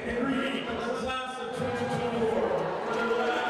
and greeting of the class of 2024.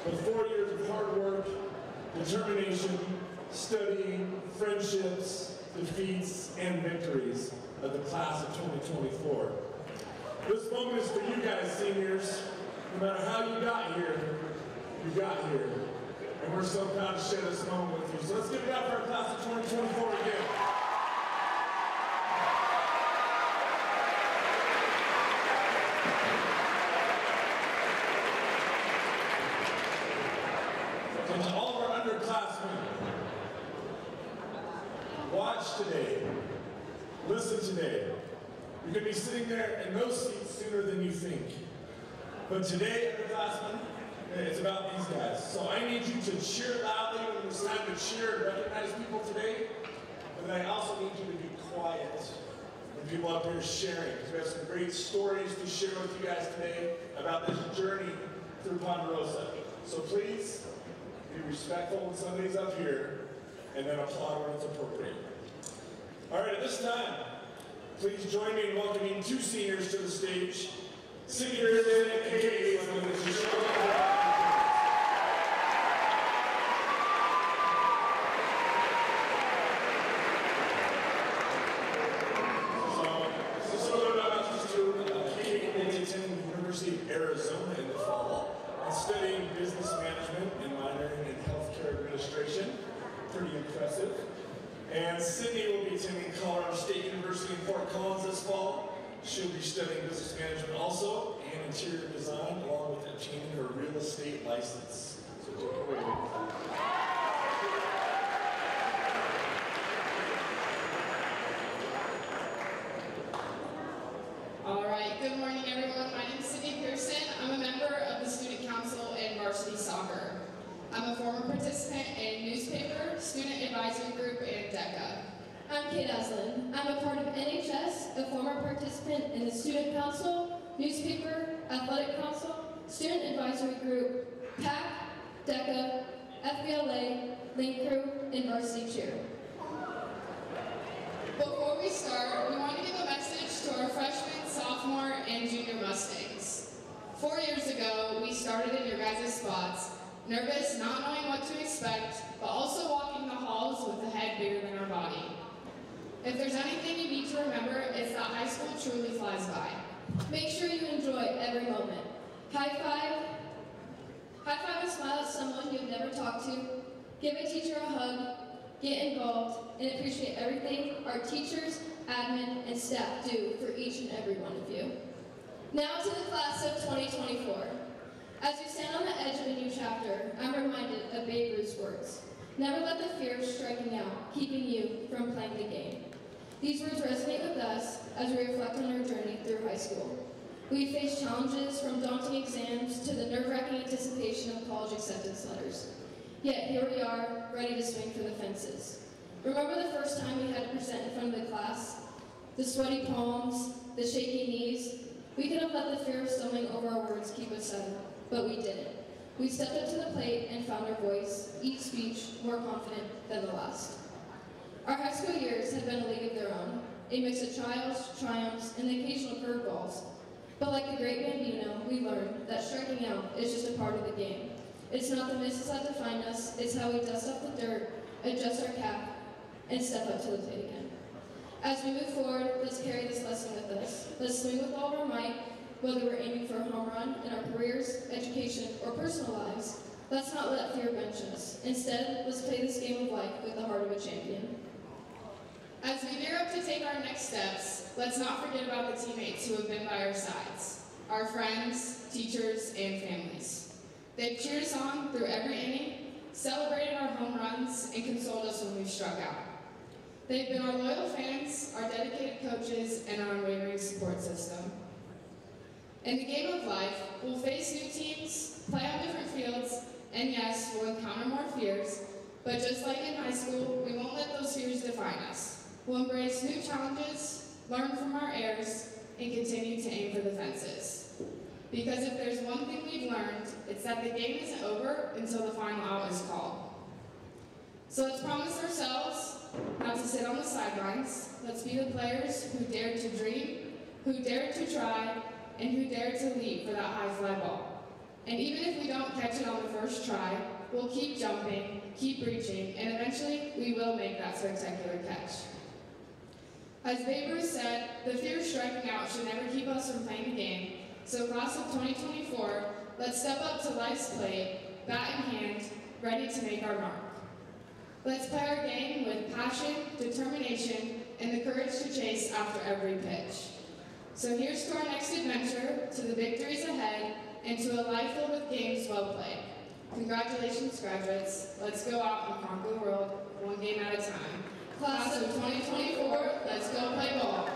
but 4 years of hard work, determination, studying, friendships, defeats, and victories of the class of 2024. This moment is for you guys, seniors. No matter how you got here, you got here. And we're so proud to share this moment with you. So let's give it up for our class of 2024 again. And to all of our underclassmen, watch today, listen today. You're going to be sitting there in those seats sooner than you think. But today, underclassmen, it's about these guys. So I need you to cheer loudly when it's time to cheer and recognize people today. But then I also need you to be quiet when people up here sharing. Because we have some great stories to share with you guys today about this journey through Ponderosa. So please, be respectful when somebody's up here, and then applaud when it's appropriate. All right, at this time, please join me in welcoming two seniors to the stage. Sydney Pearson and Katie Ainsworth to show up. So, just a little bit about these two. Katie will be attending the University of Arizona in the fall and studying business management and minoring in healthcare administration. Pretty impressive. And Sydney will be attending Colorado State University in Fort Collins this fall. She'll be studying business management also and interior design, along with obtaining her real estate license. So take it away. All right, good morning everyone. My name is Sydney Pearson. I'm a member of the Student Council in Varsity Soccer. I'm a former participant in newspaper, student advisory group, and DECA. I'm Kate Aslin. I'm a part of NHS, a former participant in the Student Council, newspaper, athletic council, student advisory group, PAC, DECA, FBLA, link crew, and varsity cheer. Before we start, we want to give a message to our freshmen, sophomore, and junior Mustangs. 4 years ago, we started in your guys' spots, nervous, not knowing what to expect, but also walking the halls with a head bigger than our body. If there's anything you need to remember, it's that high school truly flies by. Make sure you enjoy every moment. High five and smile at someone you've never talked to. Give a teacher a hug. Get involved and appreciate everything our teachers, admin, and staff do for each and every one of you. Now to the class of 2024. As you stand on the edge of a new chapter, I'm reminded of Babe Ruth's words. Never let the fear of striking out keeping you from playing the game. These words resonate with us as we reflect on our journey through high school. We faced challenges from daunting exams to the nerve-wracking anticipation of college acceptance letters. Yet here we are, ready to swing for the fences. Remember the first time we had to present in front of the class? The sweaty palms, the shaky knees. We could have let the fear of stumbling over our words keep us silent, but we didn't. We stepped up to the plate and found our voice, each speech more confident than the last. Our high school years have been a league of their own, a mix of triumphs, and the occasional curveballs. But like the great Bambino, we learned that striking out is just a part of the game. It's not the misses that define us, it's how we dust off the dirt, adjust our cap, and step up to the plate again. As we move forward, let's carry this lesson with us. Let's swing with all of our might, whether we're aiming for a home run in our careers, education, or personal lives. Let's not let fear bench us. Instead, let's play this game of life with the heart of a champion. As we gear up to take our next steps, let's not forget about the teammates who have been by our sides, our friends, teachers, and families. They've cheered us on through every inning, celebrated our home runs, and consoled us when we've struck out. They've been our loyal fans, our dedicated coaches, and our unwavering support system. In the game of life, we'll face new teams, play on different fields, and yes, we'll encounter more fears, but just like in high school, we won't let those fears define us. We'll embrace new challenges, learn from our errors, and continue to aim for the fences. Because if there's one thing we've learned, it's that the game isn't over until the final out is called. So let's promise ourselves not to sit on the sidelines. Let's be the players who dared to dream, who dared to try, and who dared to leap for that high fly ball. And even if we don't catch it on the first try, we'll keep jumping, keep reaching, and eventually we will make that spectacular catch. As Babe Ruth said, the fear of striking out should never keep us from playing the game. So class of 2024, let's step up to life's plate, bat in hand, ready to make our mark. Let's play our game with passion, determination, and the courage to chase after every pitch. So here's to our next adventure, to the victories ahead, and to a life filled with games well played. Congratulations, graduates. Let's go out and conquer the world, one game at a time. Class of 2024, let's go play ball.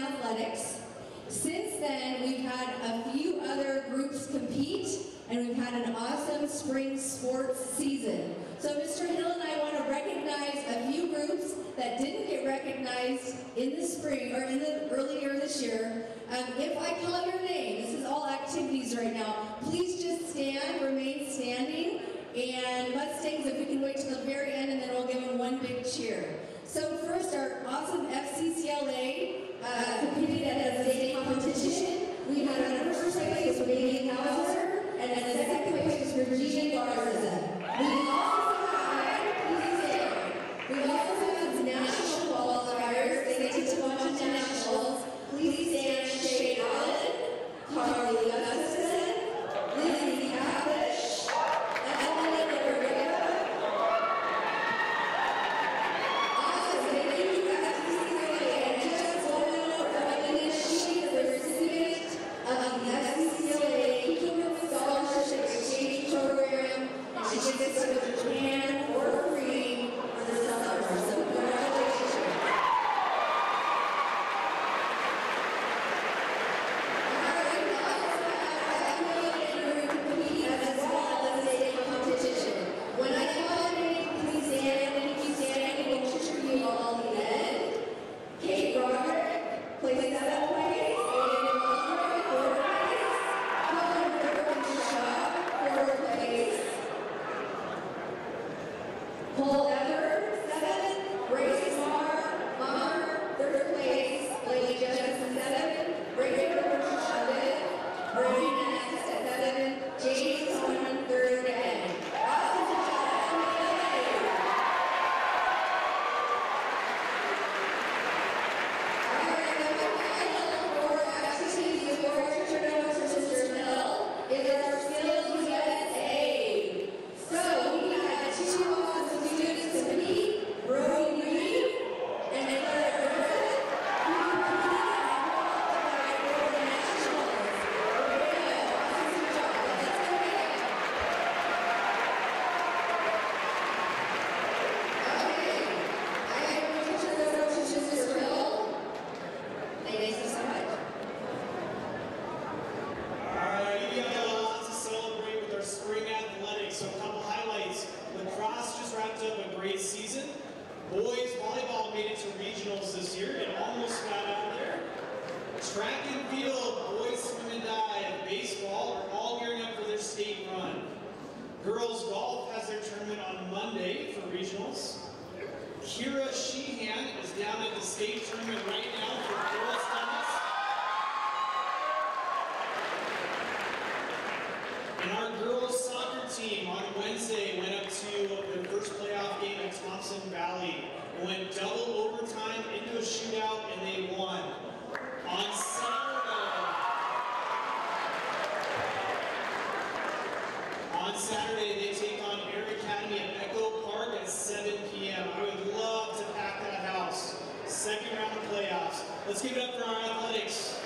athletics. Since then, we've had a few other groups compete, and we've had an awesome spring sports season. So Mr. Hill and I want to recognize a few groups that didn't get recognized in the spring or in the earlier this year. If I call your name, this is all activities right now, please just stand, remain standing, and Mustangs, if we can wait till the very end, and then we'll give them one big cheer. So first, our awesome FCCLA competed at a state competition. We had our first place for Megan Hauser, and the second place was Virginia Garza. We also had national qualifiers. They get to watch the nationals. Please stand Shay Allen, Carly Gustafson, Lindsay Cavish, Emily Rivera. Awesome, thank you FCCLA. And just one note from Emily, she is the recipient of the FCCLA Kingdom Scholarship Exchange Program, and she gets to go to Japan for free for the summer. So congratulations. Paul Ever, 7th. Grace Mar, 3rd place. Blake Jefferson, 7th. Brady Rivers, 7th. Brady Ness at 7th. James Coleman, 3rd. And awesome job, MLA. All right, now my final for activity before I turn it over to Mr. Hill is our Skills USA. So we had 2 awesome students compete, Brody Green and Claire Griffith, who competed and qualified for the nationals. Good, awesome job. Let's go ahead. Okay, I am going to turn it over to Mr. Hill. Thank you so much. Alright, we got a lot to celebrate with our spring athletics, so a couple highlights. Lacrosse just wrapped up a great season. Boys volleyball made it to regionals this year and almost got out there. Track and field, boys swim and dive, baseball are all gearing up for their state run. Girls golf has their tournament on Monday for regionals. Kira Sheehan is down at the state tournament right now for girls tennis. And our girls soccer team on Wednesday went up to their first playoff game at Thompson Valley. It went double overtime into a shootout and they won. On Saturday, they take on Air Academy at Echo Park at 7 p.m. I would love to pack that house. Second round of playoffs. Let's give it up for our athletics.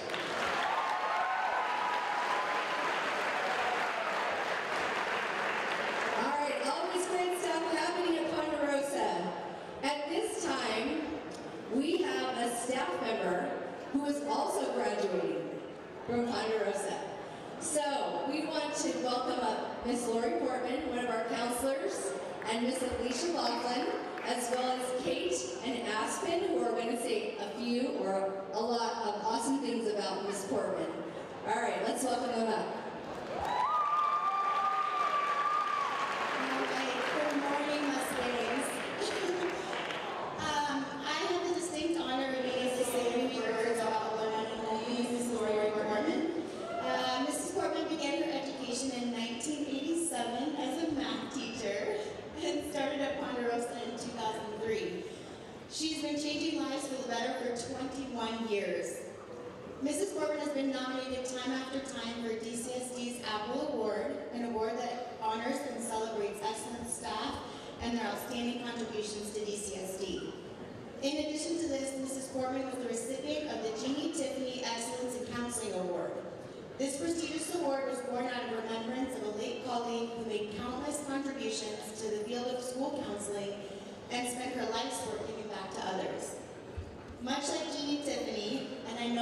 All right, always great stuff happening at Ponderosa. At this time, we have a staff member who is also graduating from Ponderosa. So we want to welcome up Miss Lori Portman, one of our counselors, and Miss Alicia Laughlin, as well as Kate and Aspen, who are going to say a few or a lot of awesome things about Miss Portman. All right, let's welcome them up. Good morning, Mustangs. I have the distinct honor of being able to say a few words about one and only Mrs. Lori Portman. Mrs. Portman began her education in 1987 as a math teacher and started at Ponderosa in 2003. She's been changing lives for the better for 21 years. Mrs. Portman has been nominated time after time for DCSD's Apple Award, an award that honors and celebrates excellent staff and their outstanding contributions to DCSD. In addition to this, Mrs. Portman was the recipient of the Jeannie Tiffany Excellence in Counseling Award. This prestigious award was born out of remembrance of a late colleague who made countless contributions to the field of school counseling and spent her life's work giving back to others. Much like Jeannie Tiffany, and I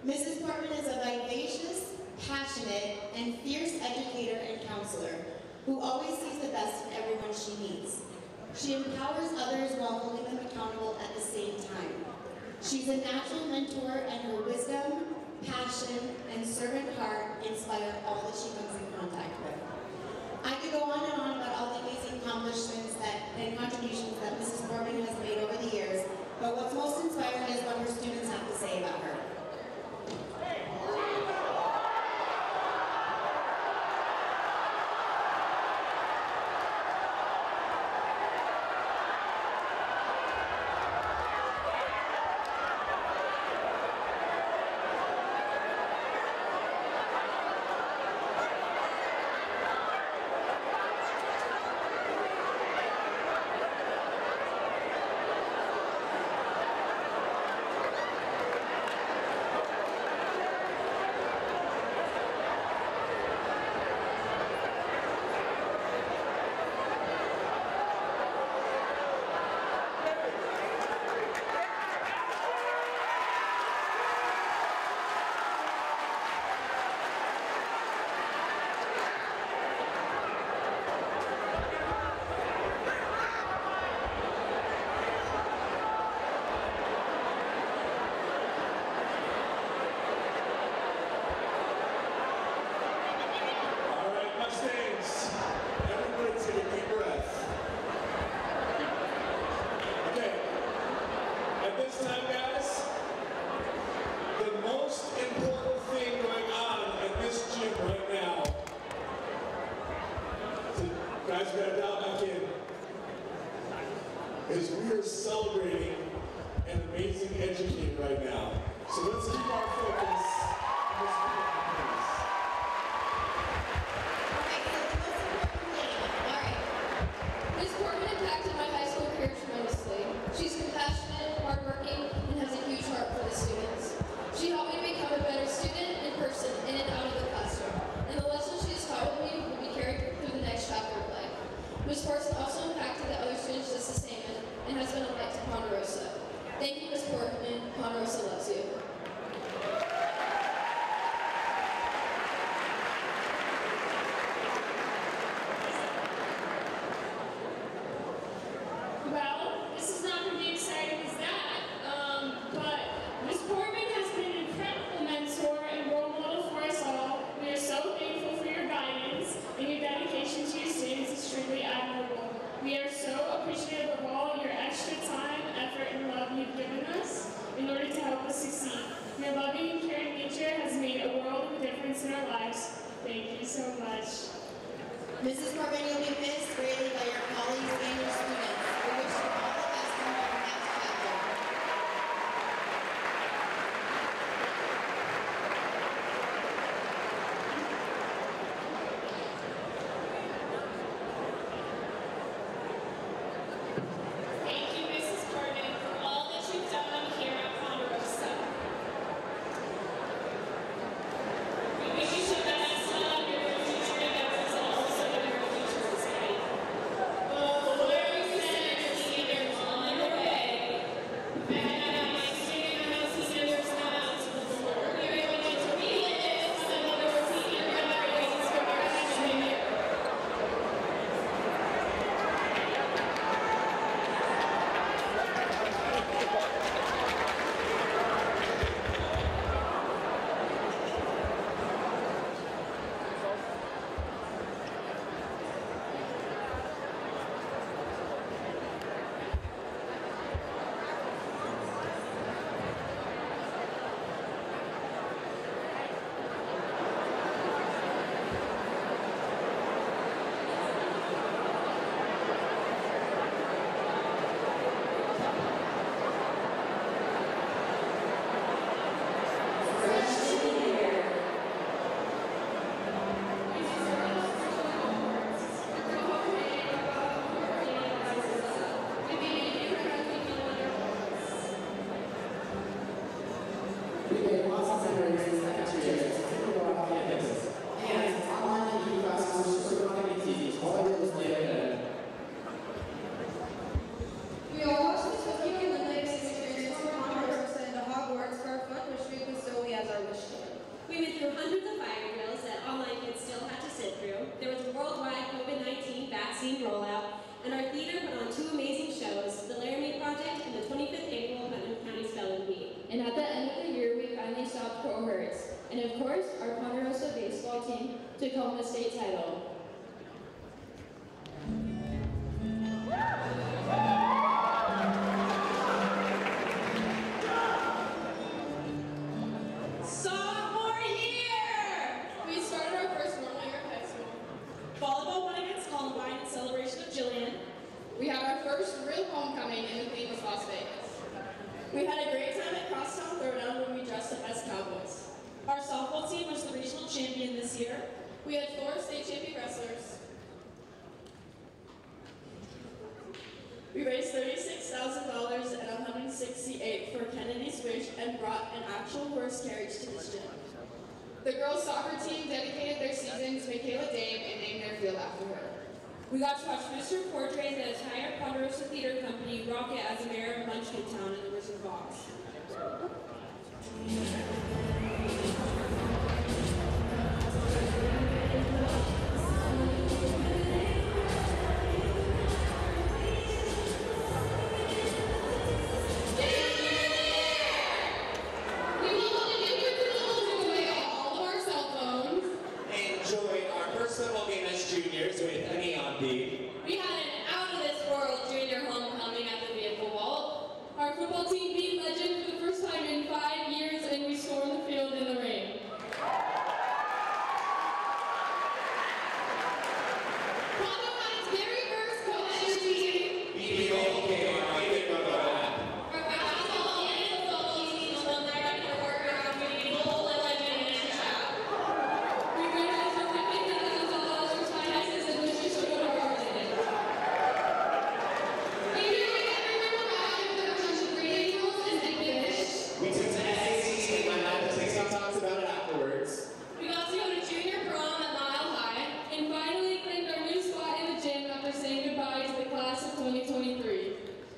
Mrs. Portman is a vivacious, passionate, and fierce educator and counselor who always sees the best in everyone she meets. She empowers others while holding them accountable at the same time. She's a natural mentor, and her wisdom, passion, and servant heart inspire all that she comes in contact with. I could go on and on about all the amazing accomplishments and contributions that Mrs. Portman has made over the years, but what's most inspiring is what her students have to say about her. Guys, we gotta dial back in. Is we are celebrating an amazing educator right now. So let's keep our focus on this Ms. Portman impacted my high school career tremendously. She's compassionate, hardworking, and has a huge heart for the students. She helped me become a better student in person, in and out of the classroom. And the lessons she has taught with me will be carried through the next chapter of life. Ms. Portman also impacted the other students just the same and has been a light to Ponderosa. Thank you, Ms. Portman. Ponderosa loves you. Well, this is not going to be exciting as that, but Ms. Portman has been an incredible mentor and role model for us all. We are so thankful for your guidance, and your dedication to your students is extremely admirable. We are so appreciative of all your extra time, effort, and love you've given us in order to help us succeed. Your loving and caring nature has made a world of difference in our lives. Thank you so much. Mrs. Portman, you'll be missed greatly by your colleagues and your students. We wish you all the best in your next chapter. Thank you, Mrs. Portman, for all that you've done here at Ponderosa. We wish you the best of your future endeavors and also of your future escape. Learning centers leaders on the way. And my student house seniors now to the floor. We are going to relive some of our senior memories from our freshman year. We all watched the Tokyo Olympics experience from Ponderosa into Hogwarts for our fun, which we can solely as our Tacoma State title. Sophomore year! We started our first normal year of high school. Volleyball won against Columbine in celebration of Jillian. We had our first real homecoming and the theme was Las Vegas. We had a great time at Crosstown Throwdown when we dressed up as cowboys. Our softball team was the regional champion this year. We had 4 state champion wrestlers. We raised $36,000 and $168 for Kennedy's Wish and brought an actual horse carriage to this gym. The girls' soccer team dedicated their season to Michaela Dame and named their field after her. We got to watch Mr. Cordray and the entire Ponderosa Theater Company rock it as a mayor of Munchkin Town in the Wizard Box. Enjoy our first football game as juniors with a neon beat. We had an out-of-this-world junior homecoming at the vehicle vault. Our football team beat Legend for the first time in 5 years, and we stormed the field in the rain. Palo had its very first co-ed team. BBOK, our good brother. Our basketball and football teams won their record workout, beating Lowell and Legend in a trap. We raised over $50,000 for finances and wishes to go to Garden. We made everyone proud of the bunch of great animals and big fish. We took the SAT and my mom to take some talks about it afterwards. We got to go to junior prom at Mile High, and finally claimed our new spot in the gym after saying goodbye to the class of 2023.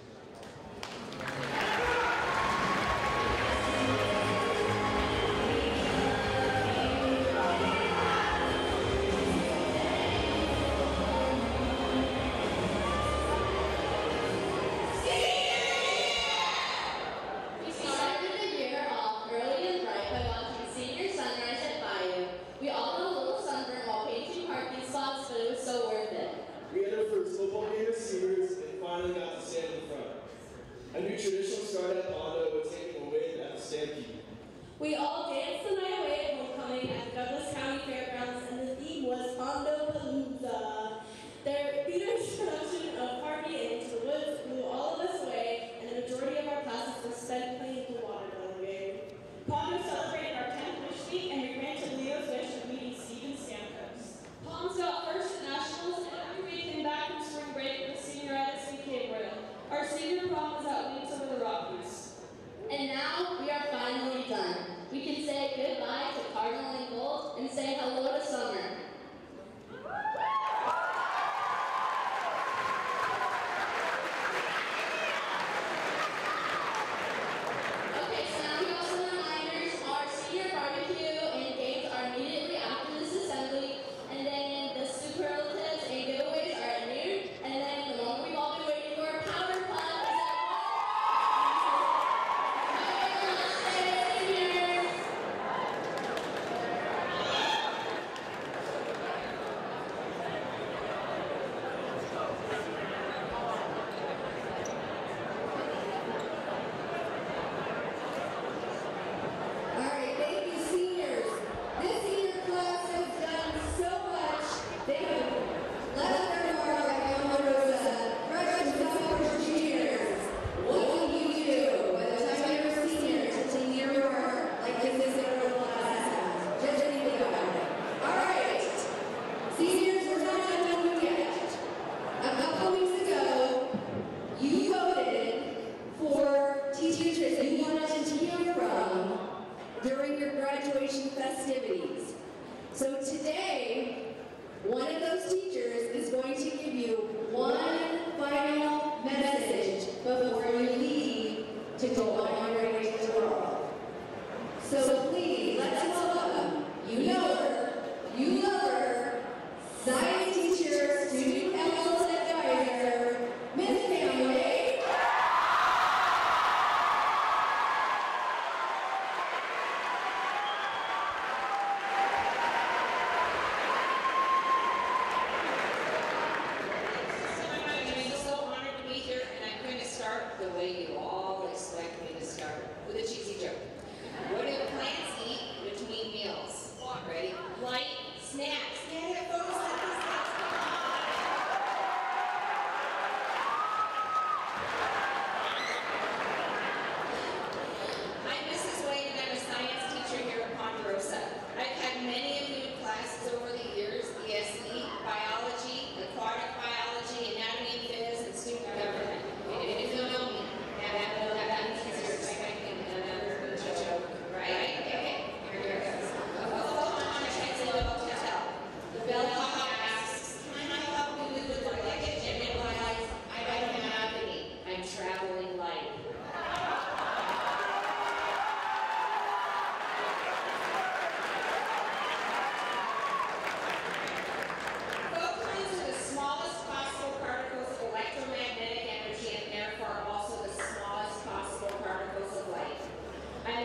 We started the year off early and bright by watching senior sunrise at Bayou. We all got a little sunburn while painting parking spots, but it was so worth it. We had our first football game as seniors and finally got to stand in front. A new tradition started at Bondo with taking a win at the Stampede. We all danced the night away at homecoming at the Douglas County Fairgrounds, and the theme was Pondo Palooza. Their theater's production of Party and Into the Woods blew all of us away, and the majority of our classes were spent playing the watermelon game. Pondo celebrated our 10th wish week, and we granted Leo's wish of meeting Steven Stamkos. Palms got first at nationals, and after we came back from spring break with senioritis and Cape Royal. Our senior prom was at Leeds over the Rockies. And now we are finally done. We can say goodbye to Cardinal and Gold and say hello to summer. Okay, so now we got some reminders. Our senior barbecue and games are immediately after this assembly, and then the superlatives and giveaways are at noon, and then the one we've all been waiting for, Powder Puff, is at 1.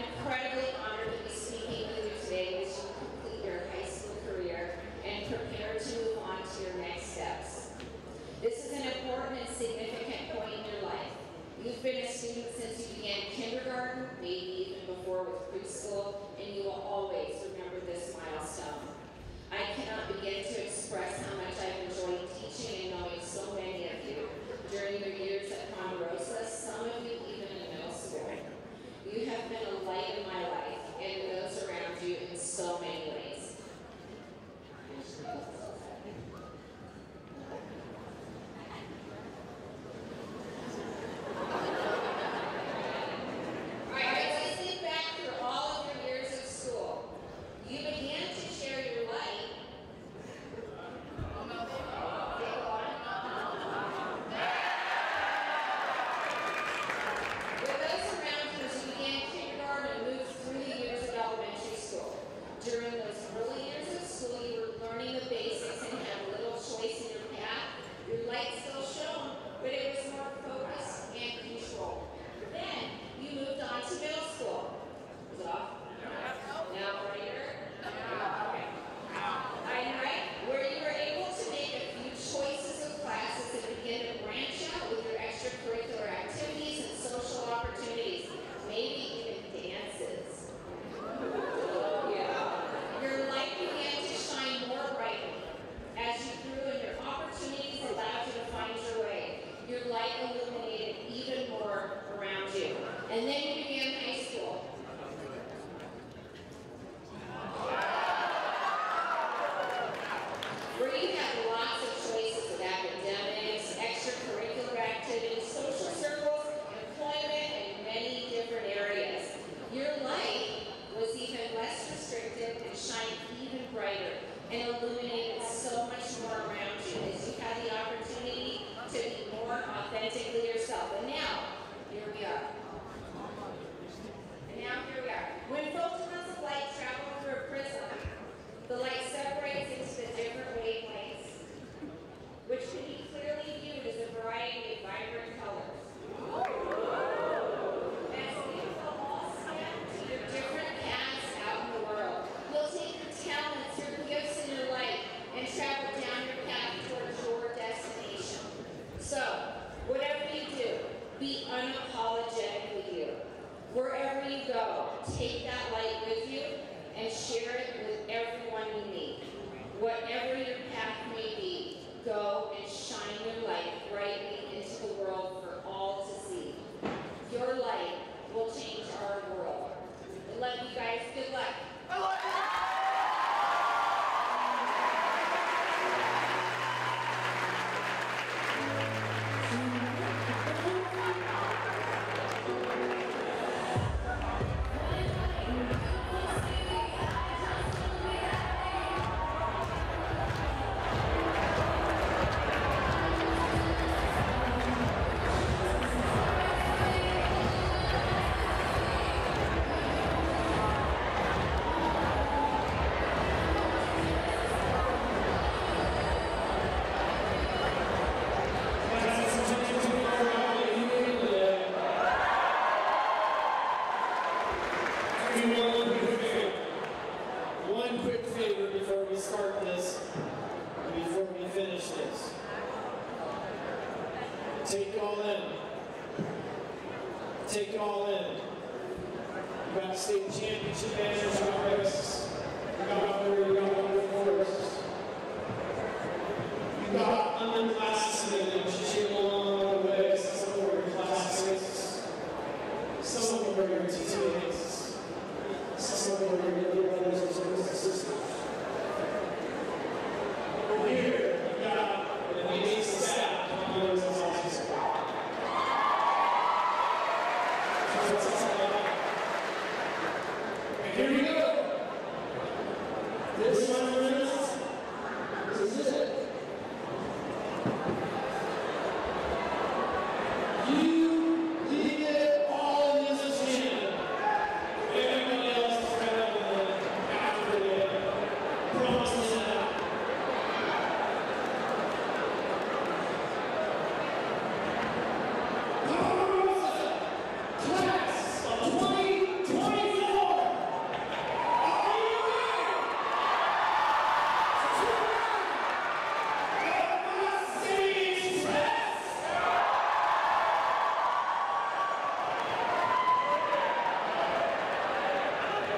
incredibly honored to be speaking with you today as you complete your high school career and prepare to move on to your next steps. This is an important and significant point in your life. You've been a student since you began kindergarten, maybe even before with preschool, and you will always remember this milestone. I cannot begin to express how much I've enjoyed teaching and knowing so many of you during your years at Ponderosa, some of you even in middle school. You have been a light in my life and those around you in so many ways.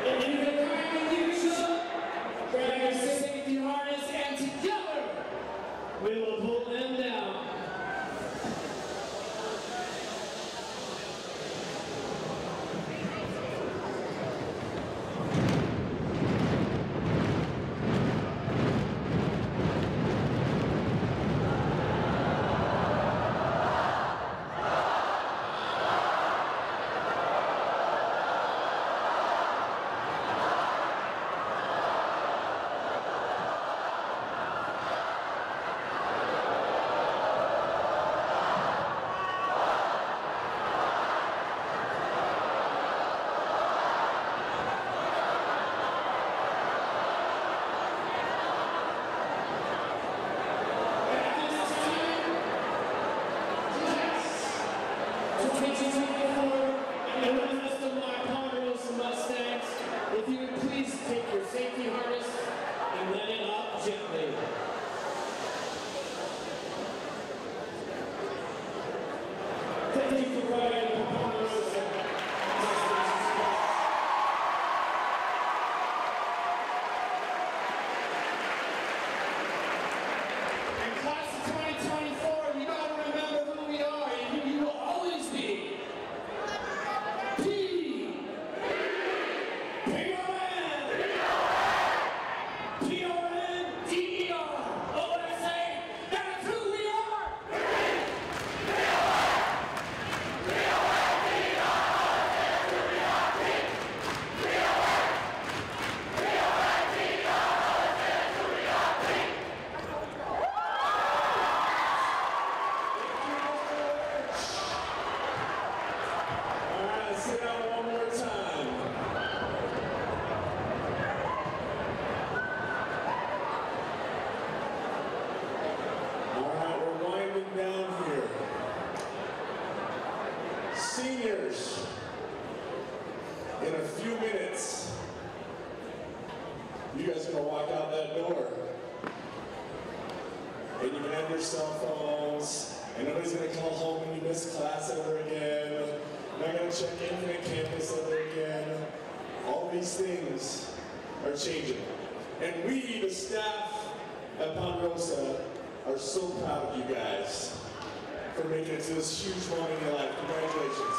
If you can kindly usual, grab your safety harness and together we will pull them down. If you would please take your safety harness and let it up gently. Thank you for riding the Ponderosa. In class of 2024, you gotta remember who we are and who you will always be. Seniors, in a few minutes, you guys are going to walk out that door. And you can have your cell phones, and nobody's going to call home when you miss class ever again. You're not going to check Infinite Campus ever again. All these things are changing. And we, the staff at Ponderosa, are so proud of you guys for making it to this huge moment in your life. Congratulations.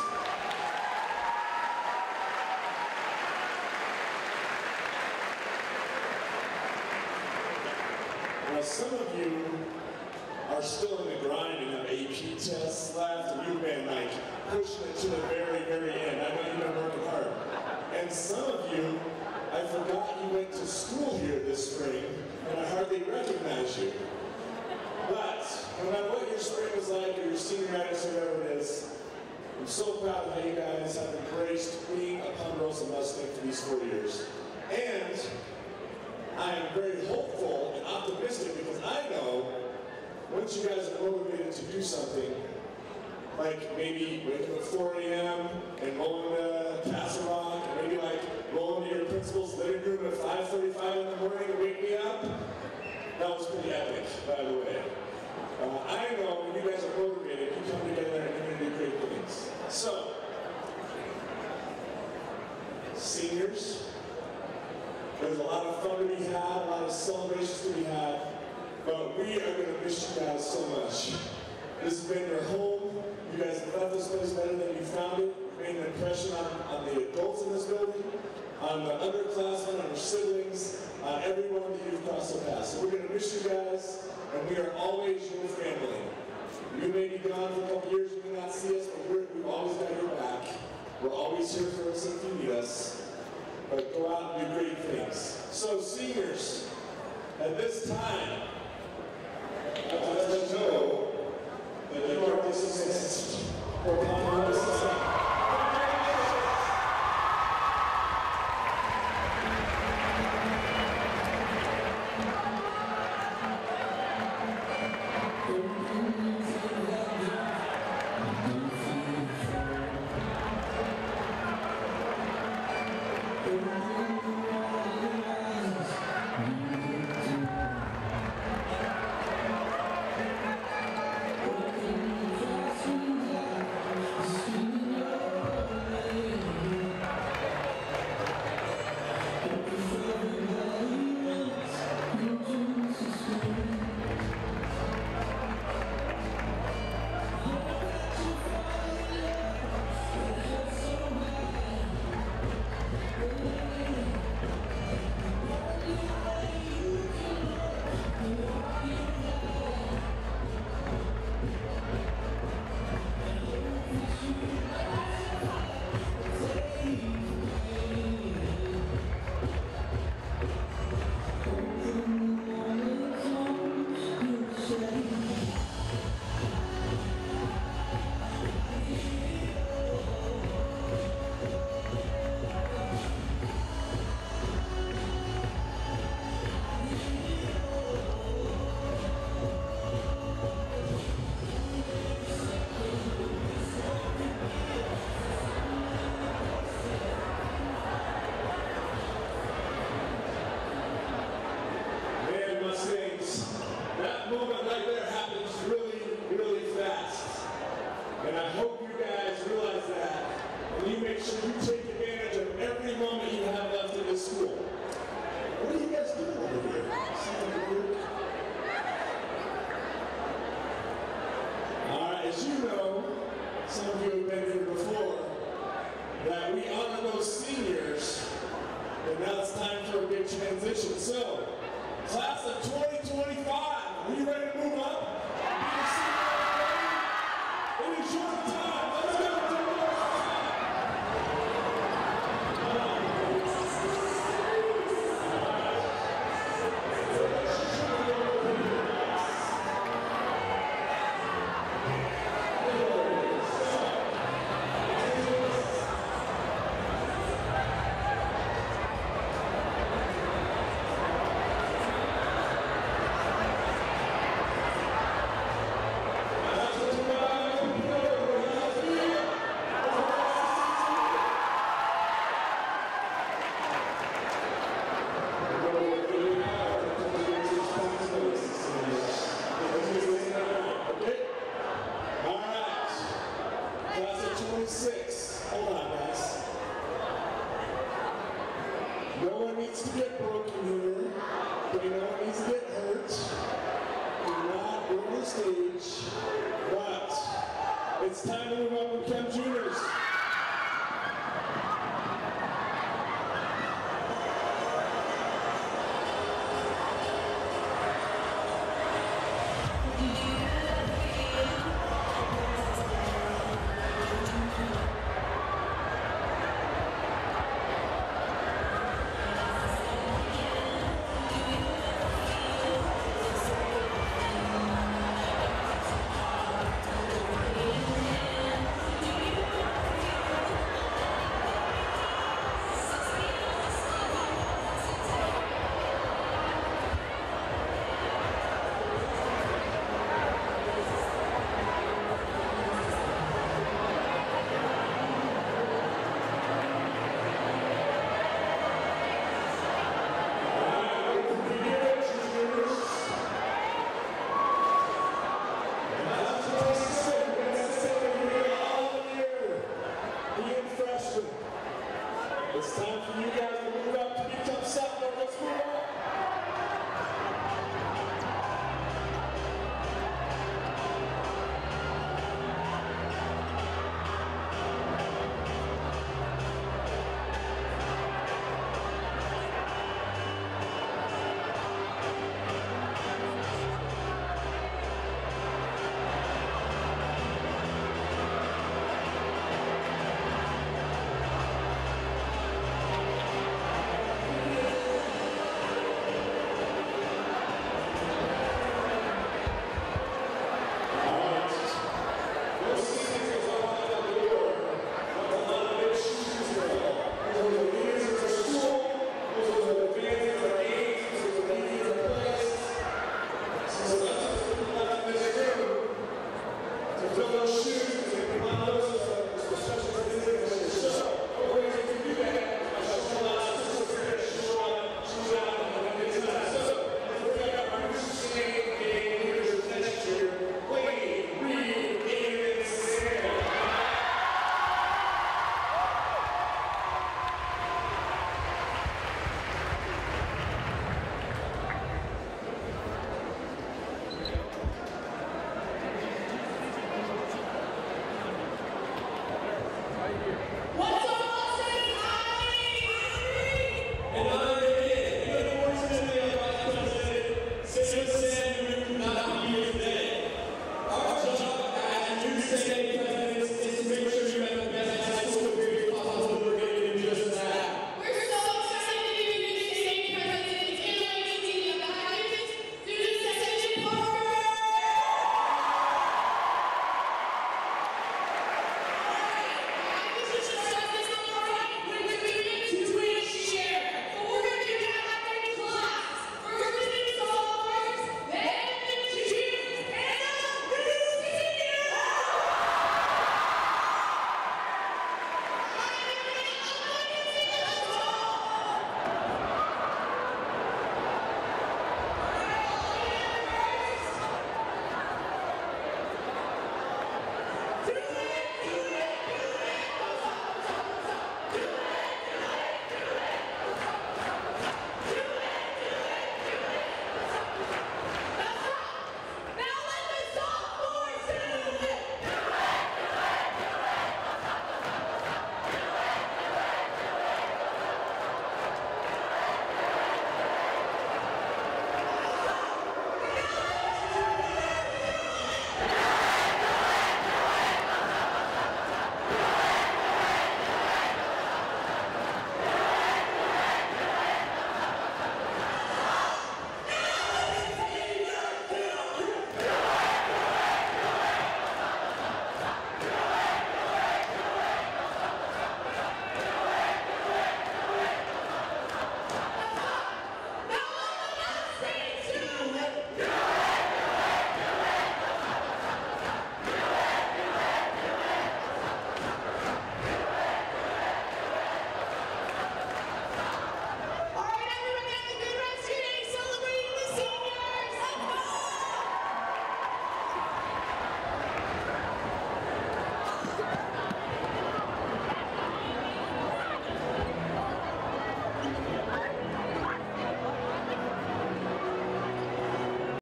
Now, some of you are still in the grind and have AP tests left, and you've been like pushing it to the very, very end. I know you've been working hard. And some of you, I forgot you went to school here this spring, and I hardly recognize you. But no matter what your spring was like, or your senioritis, or whatever it is, I'm so proud of how you guys have embraced being a Ponderosa Mustang for these 4 years. And I am very hopeful and optimistic because I know once you guys are motivated to do something, like maybe waking up at 4 a.m. and rolling to Castle Rock, and maybe like rolling to your principal's living room at 5:35 in the morning to wake me up, that was pretty epic, by the way. I know when you guys are motivated, you come together and you're going to do great things. So, seniors, there's a lot of fun to be had, a lot of celebrations to be had, but we are going to miss you guys so much. This has been your home. You guys have left this place better than you found it. You've made an impression on the adults in this building, on the underclassmen, on your siblings, on everyone that you've crossed the path. So we're going to miss you guys, and we are always your family. You may be gone for a couple years, you may not see us, but we've always got your back. We're always here for us if you need us. But go out and do great things. So seniors, at this time, I want to let you know that you are dismissed for Ponderosa. great transition. So, class of 2025, are you ready to move up? It is your time. Let's go. It's time to move up with Chem Juniors. It's time for you guys to move up to become Sentinel. Let's move up.